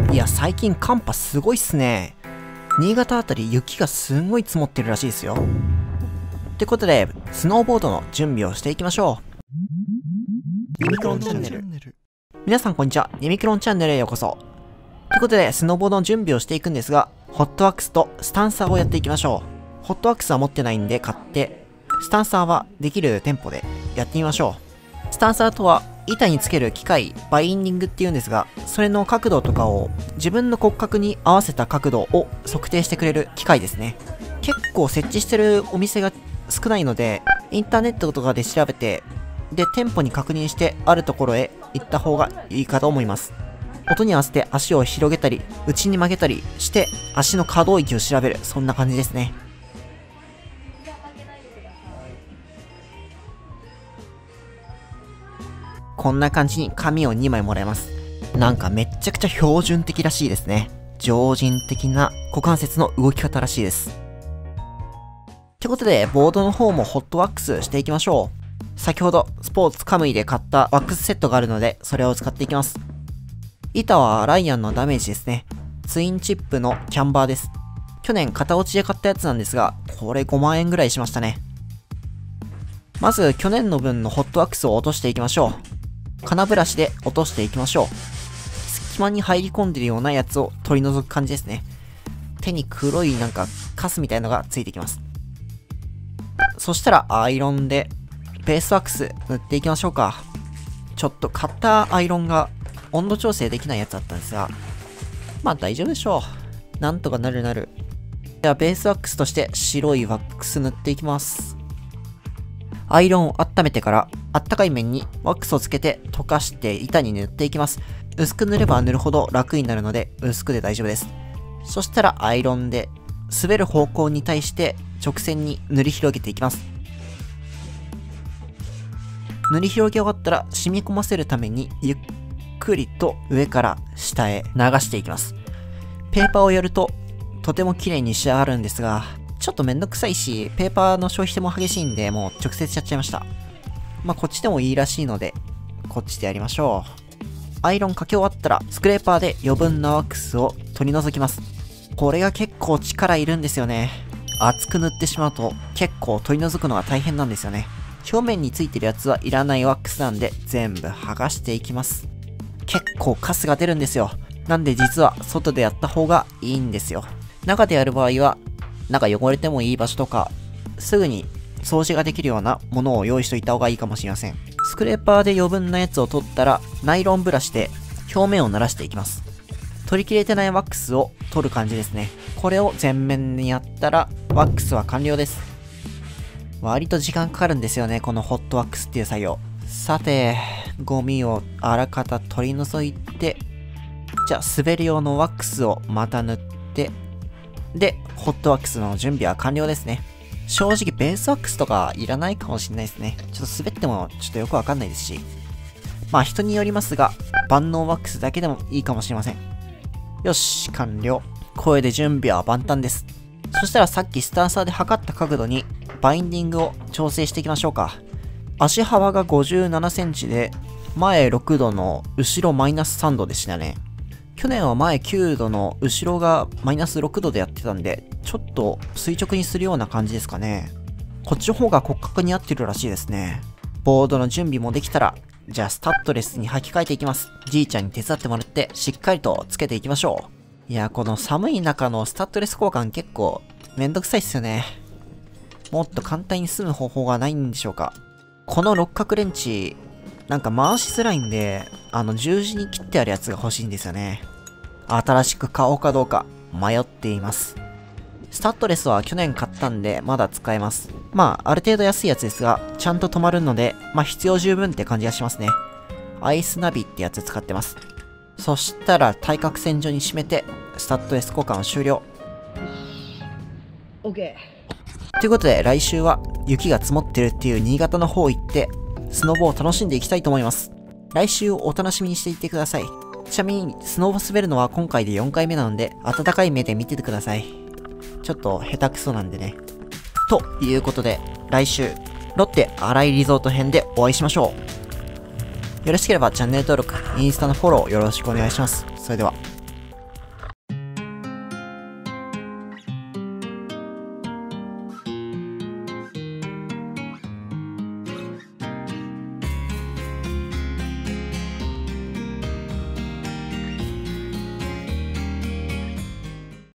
いや、最近寒波すごいっすね。新潟あたり雪がすんごい積もってるらしいですよ。ってことで、スノーボードの準備をしていきましょう。ユミクロンチャンネル。皆さんこんにちは。ユミクロンチャンネルへようこそ。ってことで、スノーボードの準備をしていくんですが、ホットワックスとスタンサーをやっていきましょう。ホットワックスは持ってないんで買って、スタンサーはできるテンポでやってみましょう。スタンサーとは、板につける機械、バインディングっていうんですが、それの角度とかを自分の骨格に合わせた角度を測定してくれる機械ですね。結構設置してるお店が少ないので、インターネットとかで調べて、で、店舗に確認してあるところへ行った方がいいかと思います。音に合わせて足を広げたり、内に曲げたりして、足の可動域を調べる、そんな感じですね。こんな感じに紙を2枚もらえます。なんかめっちゃくちゃ標準的らしいですね。常人的な股関節の動き方らしいです。ってことで、ボードの方もホットワックスしていきましょう。先ほど、スポーツカムイで買ったワックスセットがあるので、それを使っていきます。板はライアンのダメージですね。ツインチップのキャンバーです。去年型落ちで買ったやつなんですが、これ5万円ぐらいしましたね。まず、去年の分のホットワックスを落としていきましょう。金ブラシで落としていきましょう。隙間に入り込んでるようなやつを取り除く感じですね。手に黒いなんかカスみたいのがついてきます。そしたらアイロンでベースワックス塗っていきましょうか。ちょっと買ったアイロンが温度調整できないやつだったんですが、まあ大丈夫でしょう。なんとかなる。ではベースワックスとして白いワックス塗っていきます。アイロンを温めてから、あったかい面にワックスをつけて溶かして板に塗っていきます。薄く塗れば塗るほど楽になるので、薄くで大丈夫です。そしたらアイロンで、滑る方向に対して直線に塗り広げていきます。塗り広げ終わったら染み込ませるために、ゆっくりと上から下へ流していきます。ペーパーをやると、とても綺麗に仕上がるんですが、ちょっとめんどくさいし、ペーパーの消費も激しいんで、もう直接やっちゃいました。まあ、こっちでもいいらしいので、こっちでやりましょう。アイロンかけ終わったら、スクレーパーで余分なワックスを取り除きます。これが結構力いるんですよね。厚く塗ってしまうと、結構取り除くのが大変なんですよね。表面についてるやつはいらないワックスなんで、全部剥がしていきます。結構カスが出るんですよ。なんで実は外でやった方がいいんですよ。中でやる場合は、なんか汚れてもいい場所とか、すぐに掃除ができるようなものを用意しといた方がいいかもしれません。スクレーパーで余分なやつを取ったら、ナイロンブラシで表面を濡らしていきます。取り切れてないワックスを取る感じですね。これを全面にやったら、ワックスは完了です。割と時間かかるんですよね、このホットワックスっていう作業。さて、ゴミをあらかた取り除いて、じゃあ滑る用のワックスをまた塗って、で、ホットワックスの準備は完了ですね。正直ベースワックスとかいらないかもしれないですね。ちょっと滑ってもちょっとよくわかんないですし。まあ人によりますが、万能ワックスだけでもいいかもしれません。よし、完了。これで準備は万端です。そしたらさっきスタンサーで測った角度にバインディングを調整していきましょうか。足幅が57センチで、前6度の後ろマイナス3度でしたね。去年は前9度の後ろがマイナス6度でやってたんで、ちょっと垂直にするような感じですかね。こっちの方が骨格に合ってるらしいですね。ボードの準備もできたら、じゃあスタッドレスに履き替えていきます。じいちゃんに手伝ってもらってしっかりとつけていきましょう。いや、この寒い中のスタッドレス交換結構めんどくさいっすよね。もっと簡単に済む方法がないんでしょうか。この六角レンチ、なんか回しづらいんで、十字に切ってあるやつが欲しいんですよね。新しく買おうかどうか迷っています。スタッドレスは去年買ったんでまだ使えます。まあある程度安いやつですが、ちゃんと止まるので、まあ必要十分って感じがしますね。アイスナビってやつ使ってます。そしたら対角線上に締めて、スタッドレス交換を終了。OK。ということで来週は雪が積もってるっていう新潟の方行って、スノボを楽しんでいきたいと思います。来週をお楽しみにしていてください。ちなみに、スノボ滑るのは今回で4回目なので、温かい目で見ててください。ちょっと下手くそなんでね。ということで、来週、ロッテ新井リゾート編でお会いしましょう。よろしければチャンネル登録、インスタのフォローよろしくお願いします。それでは。